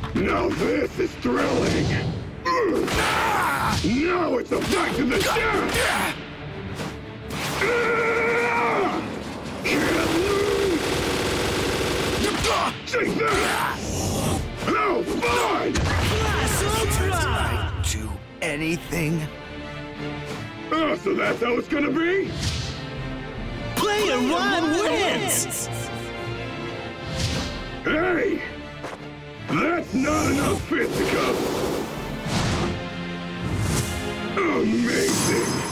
Now this is thrilling! Now it's a fight to the death! Can't lose! Take that! Oh, fine! Do anything? Oh, so that's how it's gonna be? Player one wins! Hey! That's not enough fisticuffs! Amazing!